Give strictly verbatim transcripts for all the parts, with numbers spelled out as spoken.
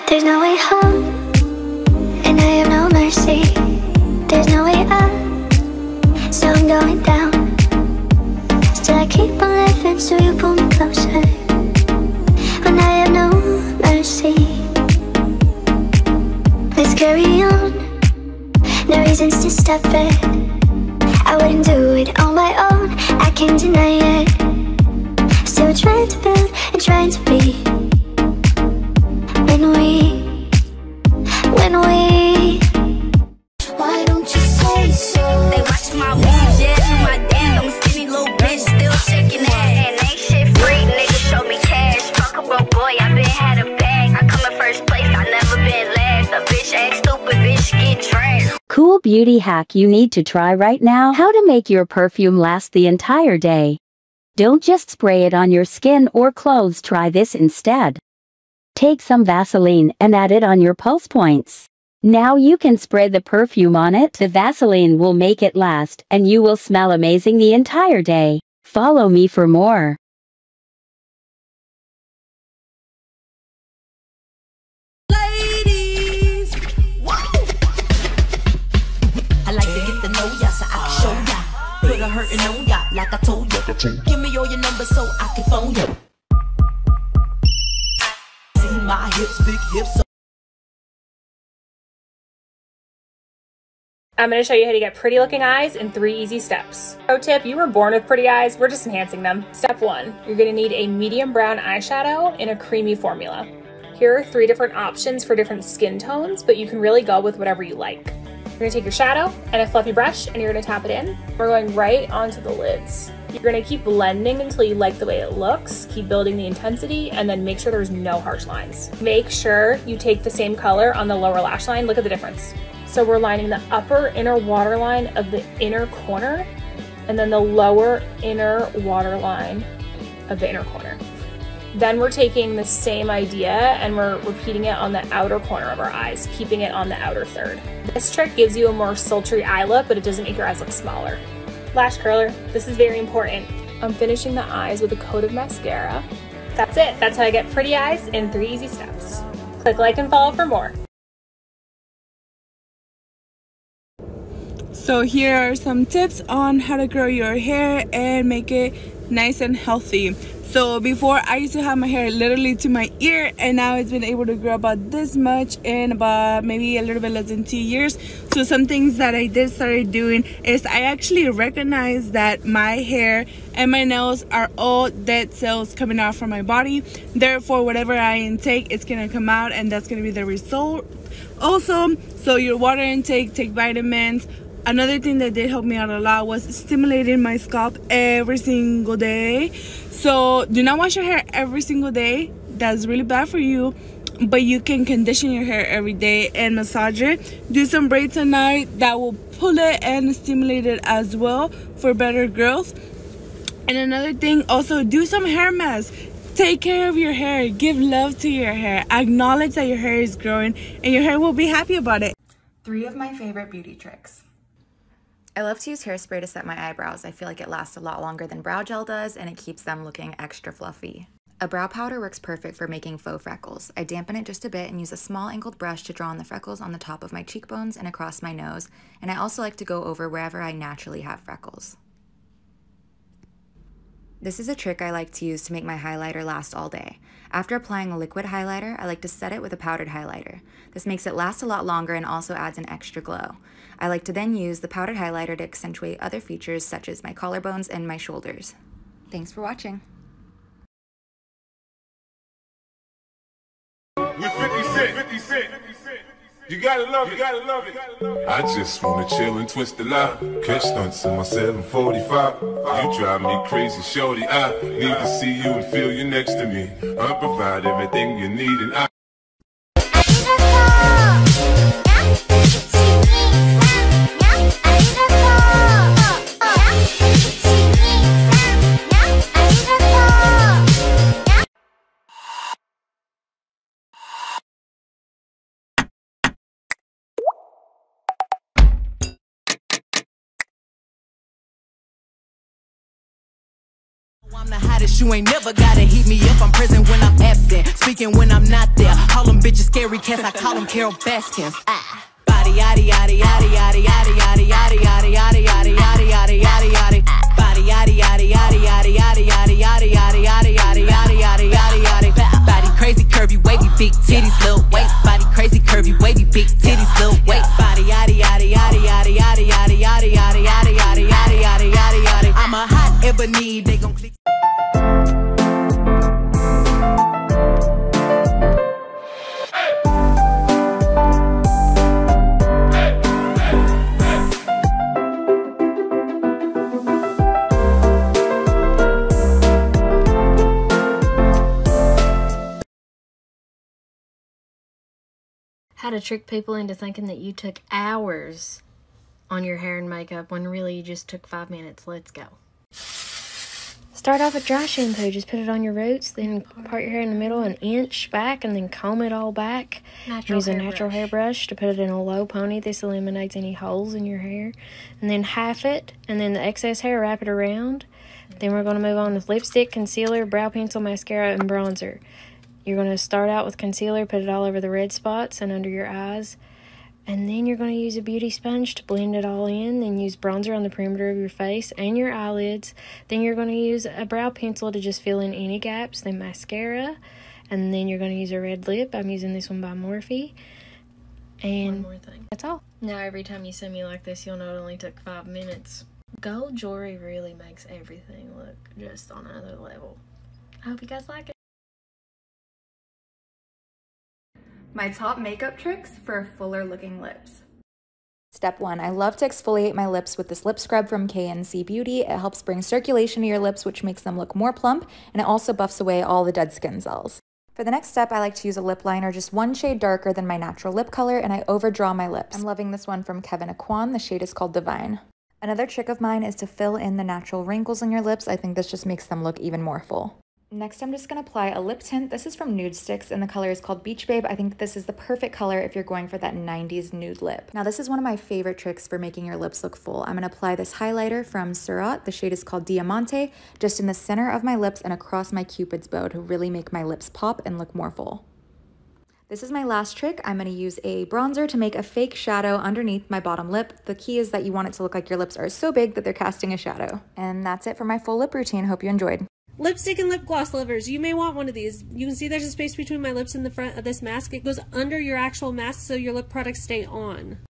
There's no way home, and I have no mercy. There's no way up, so I'm going down. Still I keep on living, so you pull me closer. When I have no mercy, let's carry on. No reasons to stop it. I wouldn't do it on my own, I can't deny it. Still trying to build and trying to be. When we, when we, why don't you say so? They watch my moves, yeah, do my dance. I'm a skinny little bitch, still shaking ass. And ain't shit free, niggas show me cash. Fuck a broke boy, I been had a bag. I come in first place, I never been last. A bitch act stupid, bitch get trashed. Cool beauty hack you need to try right now: how to make your perfume last the entire day. Don't just spray it on your skin or clothes, try this instead. Take some Vaseline and add it on your pulse points. Now you can spray the perfume on it. The Vaseline will make it last, and you will smell amazing the entire day. Follow me for more. Ladies, whoa! I like to get to know ya so I can show ya. Put a hurtin' on ya like I told ya. Give me all your numbers so I can phone ya. See my hips, big hips. I'm going to show you how to get pretty looking eyes in three easy steps. Pro tip, you were born with pretty eyes, we're just enhancing them. Step one, you're going to need a medium brown eyeshadow in a creamy formula. Here are three different options for different skin tones, but you can really go with whatever you like. You're going to take your shadow and a fluffy brush and you're going to tap it in. We're going right onto the lids. You're going to keep blending until you like the way it looks, keep building the intensity, and then make sure there's no harsh lines. Make sure you take the same color on the lower lash line. Look at the difference. So we're lining the upper inner waterline of the inner corner and then the lower inner waterline of the inner corner. Then we're taking the same idea and we're repeating it on the outer corner of our eyes, keeping it on the outer third. This trick gives you a more sultry eye look, but it doesn't make your eyes look smaller. Lash curler, this is very important. I'm finishing the eyes with a coat of mascara. That's it, that's how I get pretty eyes in three easy steps. Click like and follow for more. So here are some tips on how to grow your hair and make it nice and healthy. So before, I used to have my hair literally to my ear, and now it's been able to grow about this much in about maybe a little bit less than two years. So some things that I did started doing is I actually recognize that my hair and my nails are all dead cells coming out from my body. Therefore, whatever I intake, it's gonna come out, and that's gonna be the result. Also, so your water intake, take vitamins. Another thing that did help me out a lot was stimulating my scalp every single day. So do not wash your hair every single day. That's really bad for you. But you can condition your hair every day and massage it. Do some braids at night. That will pull it and stimulate it as well for better growth. And another thing, also do some hair masks. Take care of your hair. Give love to your hair. Acknowledge that your hair is growing and your hair will be happy about it. Three of my favorite beauty tricks. I love to use hairspray to set my eyebrows. I feel like it lasts a lot longer than brow gel does, and it keeps them looking extra fluffy. A brow powder works perfect for making faux freckles. I dampen it just a bit and use a small angled brush to draw on the freckles on the top of my cheekbones and across my nose, and I also like to go over wherever I naturally have freckles. This is a trick I like to use to make my highlighter last all day. After applying a liquid highlighter, I like to set it with a powdered highlighter. This makes it last a lot longer and also adds an extra glow. I like to then use the powdered highlighter to accentuate other features such as my collarbones and my shoulders. Thanks for watching. With fifty cent, fifty cent, you gotta love it, you gotta love it. I just wanna chill and twist the lie. Catch stunts in my seven forty-five. You drive me crazy, shorty. I need to see you and feel you next to me. I provide everything you need, and I. I'm the hottest this. You ain't never gotta heat me up. I'm present when I'm absent, speaking when I'm not there. Call them bitches scary cats, I call them Carol Baskins. Ah. Body yaddy yaddy yaddy yaddy yaddy yaddy yaddy yaddy yaddy yaddy yaddy yaddy yaddy yaddy. Body yaddy yaddy yaddy yaddy yaddy yaddy yaddy yaddy yaddy yaddy yaddy yaddy yaddy yaddy. Body crazy, curvy, wavy, big titties, little waist. Body crazy, curvy, wavy, big titties, little waist. Body yaddy yaddy yaddy yaddy yaddy yaddy yaddy yaddy yaddy yaddy yaddy yaddy yaddy yaddy. I'm a hot ebony, they gon' click. How to trick people into thinking that you took hours on your hair and makeup when really you just took five minutes. Let's go. Start off with dry shampoo. Just put it on your roots, then part your hair in the middle an inch back, and then comb it all back. Natural Use a hair natural brush. hairbrush to put it in a low pony. This eliminates any holes in your hair. And then half it, and then the excess hair, wrap it around. Then we're going to move on with lipstick, concealer, brow pencil, mascara, and bronzer. You're going to start out with concealer, put it all over the red spots and under your eyes. And then you're going to use a beauty sponge to blend it all in. Then use bronzer on the perimeter of your face and your eyelids. Then you're going to use a brow pencil to just fill in any gaps. Then mascara. And then you're going to use a red lip. I'm using this one by Morphe. And One more thing. that's all. Now every time you see me like this, you'll know it only took five minutes. Gold jewelry really makes everything look just on another level. I hope you guys like it. My top makeup tricks for fuller looking lips. Step one, I love to exfoliate my lips with this lip scrub from K N C Beauty. It helps bring circulation to your lips, which makes them look more plump, and it also buffs away all the dead skin cells. For the next step, I like to use a lip liner just one shade darker than my natural lip color, and I overdraw my lips. I'm loving this one from Kevin Aquan. The shade is called Divine. Another trick of mine is to fill in the natural wrinkles in your lips. I think this just makes them look even more full. Next, I'm just going to apply a lip tint. This is from Nude Sticks, and the color is called Beach Babe. I think this is the perfect color if you're going for that nineties nude lip. Now, this is one of my favorite tricks for making your lips look full. I'm going to apply this highlighter from Surat. The shade is called Diamante, just in the center of my lips and across my Cupid's bow to really make my lips pop and look more full. This is my last trick. I'm going to use a bronzer to make a fake shadow underneath my bottom lip. The key is that you want it to look like your lips are so big that they're casting a shadow. And that's it for my full lip routine. Hope you enjoyed. Lipstick and lip gloss lovers, you may want one of these. You can see there's a space between my lips and the front of this mask. It goes under your actual mask so your lip products stay on.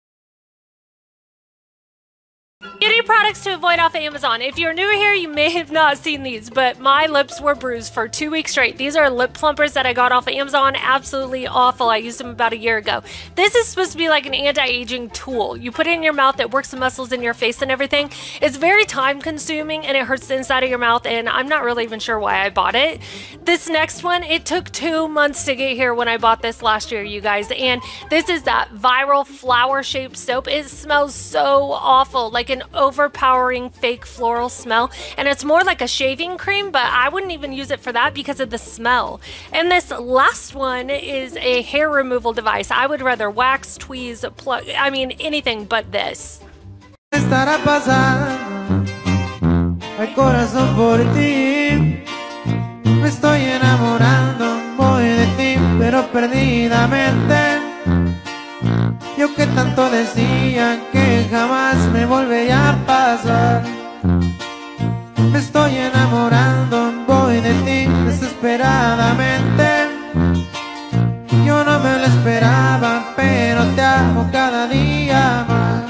Beauty products to avoid off Amazon. If you're new here, you may have not seen these, but my lips were bruised for two weeks straight. These are lip plumpers that I got off Amazon. Absolutely awful. I used them about a year ago. This is supposed to be like an anti-aging tool. You put it in your mouth, it works the muscles in your face and everything. It's very time consuming and it hurts the inside of your mouth, and I'm not really even sure why I bought it. This next one, it took two months to get here when I bought this last year, you guys, and this is that viral flower-shaped soap. It smells so awful, like an overpowering fake floral smell, and it's more like a shaving cream, but I wouldn't even use it for that because of the smell. And this last one is a hair removal device. I would rather wax, tweeze, plug, I mean anything but this. Estará pasando el corazón por ti. Me estoy enamorando, voy de ti, pero perdidamente. Yo que tanto decía que jamás me volvería a pasar. Me estoy enamorando, voy de ti desesperadamente. Yo no me lo esperaba, pero te amo cada día más.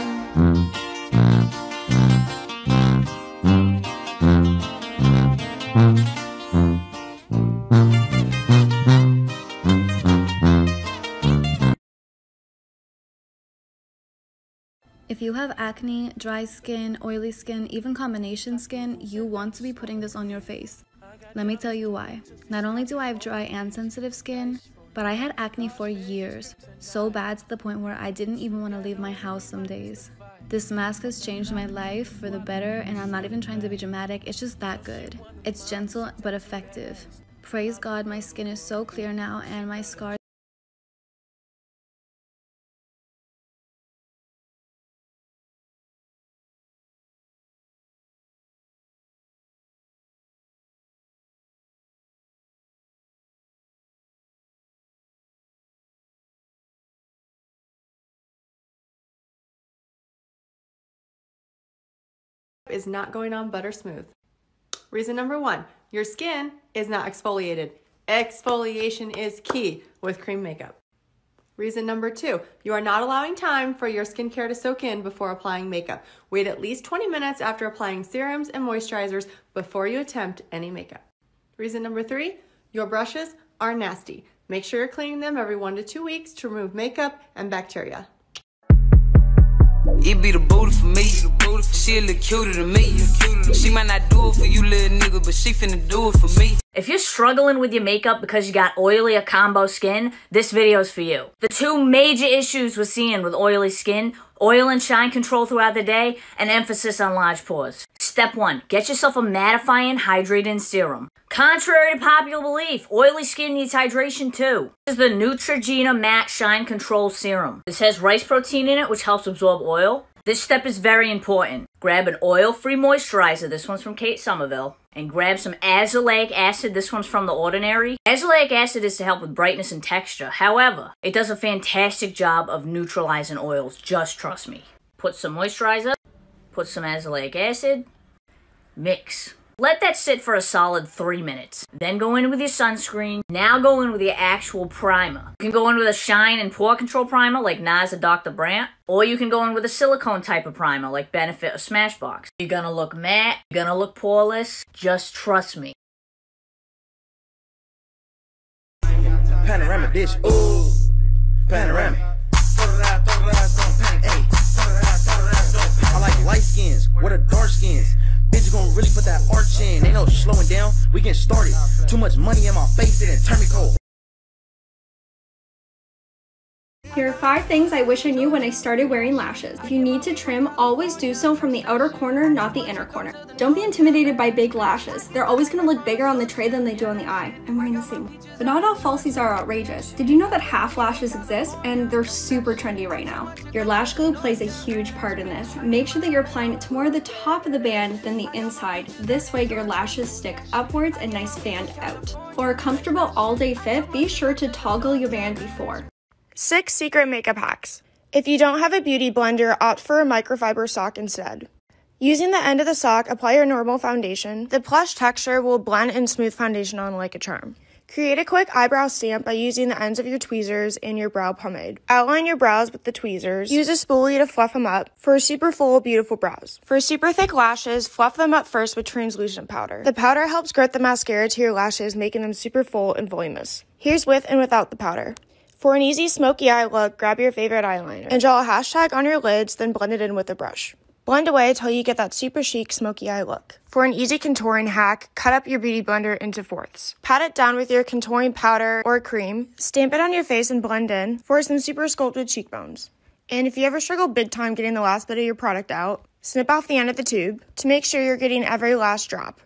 If you have acne, dry skin, oily skin, even combination skin, you want to be putting this on your face. Let me tell you why. Not only do I have dry and sensitive skin, but I had acne for years, so bad to the point where I didn't even want to leave my house some days. This mask has changed my life for the better, and I'm not even trying to be dramatic, it's just that good. It's gentle but effective. Praise God, my skin is so clear now and my scars is not going on butter smooth. Reason number one, your skin is not exfoliated. Exfoliation is key with cream makeup. Reason number two, you are not allowing time for your skincare to soak in before applying makeup. Wait at least twenty minutes after applying serums and moisturizers before you attempt any makeup. Reason number three, your brushes are nasty. Make sure you're cleaning them every one to two weeks to remove makeup and bacteria. It be the booty for me. She a little cuter than me. She might not do it for you, little nigga, but she finna do it for me. If you're struggling with your makeup because you got oily or combo skin, this video is for you. The two major issues we're seeing with oily skin: oil and shine control throughout the day, and emphasis on large pores. Step one, get yourself a mattifying, hydrating serum. Contrary to popular belief, oily skin needs hydration too. This is the Neutrogena Matte Shine Control Serum. This has rice protein in it, which helps absorb oil. This step is very important. Grab an oil-free moisturizer, this one's from Kate Somerville, and grab some azelaic acid, this one's from The Ordinary. Azelaic acid is to help with brightness and texture. However, it does a fantastic job of neutralizing oils, just trust me. Put some moisturizer, put some azelaic acid, mix. Let that sit for a solid three minutes. Then go in with your sunscreen. Now go in with your actual primer. You can go in with a shine and pore control primer like Nars or Doctor Brandt, or you can go in with a silicone type of primer like Benefit or Smashbox. You're gonna look matte, you're gonna look poreless, just trust me. Panoramic dish, ooh, panoramic. I like light skins, what are dark skins? Bitch, you gon' really put that arch in. Ain't no slowing down, we getting started. Too much money in my face, it didn't turn me cold. Here are five things I wish I knew when I started wearing lashes. If you need to trim, always do so from the outer corner, not the inner corner. Don't be intimidated by big lashes. They're always going to look bigger on the tray than they do on the eye. I'm wearing the same one. But not all falsies are outrageous. Did you know that half lashes exist? And they're super trendy right now. Your lash glue plays a huge part in this. Make sure that you're applying it to more of the top of the band than the inside. This way your lashes stick upwards and nice fanned out. For a comfortable all-day fit, be sure to toggle your band before. Six secret makeup hacks. If you don't have a beauty blender, opt for a microfiber sock instead. Using the end of the sock, apply your normal foundation. The plush texture will blend and smooth foundation on like a charm. Create a quick eyebrow stamp by using the ends of your tweezers and your brow pomade. Outline your brows with the tweezers. Use a spoolie to fluff them up for super full, beautiful brows. For super thick lashes, fluff them up first with translucent powder. The powder helps grip the mascara to your lashes, making them super full and voluminous. Here's with and without the powder. For an easy smoky eye look, grab your favorite eyeliner and draw a hashtag on your lids, then blend it in with a brush. Blend away until you get that super chic smoky eye look. For an easy contouring hack, cut up your beauty blender into fourths. Pat it down with your contouring powder or cream, stamp it on your face and blend in for some super sculpted cheekbones. And if you ever struggle big time getting the last bit of your product out, snip off the end of the tube to make sure you're getting every last drop.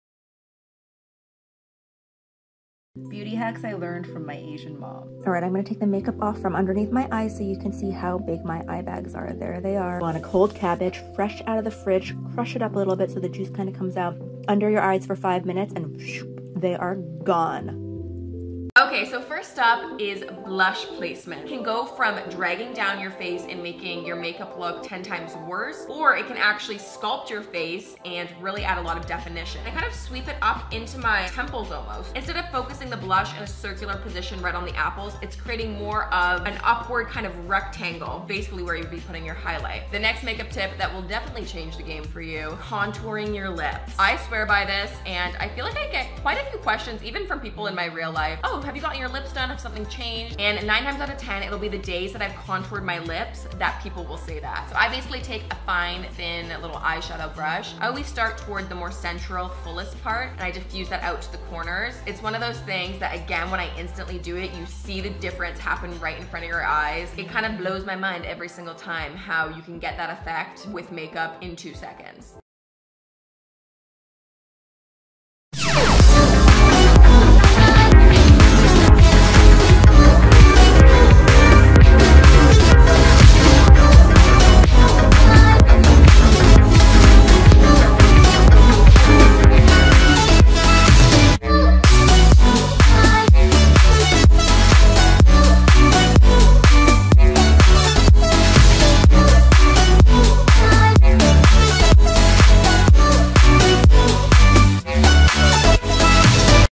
Beauty hacks I learned from my Asian mom. All right, I'm gonna take the makeup off from underneath my eyes so you can see how big my eye bags are. There they are. On a cold cabbage, fresh out of the fridge, crush it up a little bit so the juice kind of comes out under your eyes for five minutes and whoosh, they are gone. Okay, so first up is blush placement. It can go from dragging down your face and making your makeup look ten times worse, or it can actually sculpt your face and really add a lot of definition. I kind of sweep it up into my temples almost. Instead of focusing the blush in a circular position right on the apples, it's creating more of an upward kind of rectangle, basically where you'd be putting your highlight. The next makeup tip that will definitely change the game for you, contouring your lips. I swear by this, and I feel like I get quite a few questions, even from people in my real life. Oh, have you gotten your lips done? Have something changed? And nine times out of ten, it'll be the days that I've contoured my lips that people will say that. So I basically take a fine, thin little eyeshadow brush. I always start toward the more central, fullest part, and I diffuse that out to the corners. It's one of those things that, again, when I instantly do it, you see the difference happen right in front of your eyes. It kind of blows my mind every single time how you can get that effect with makeup in two seconds.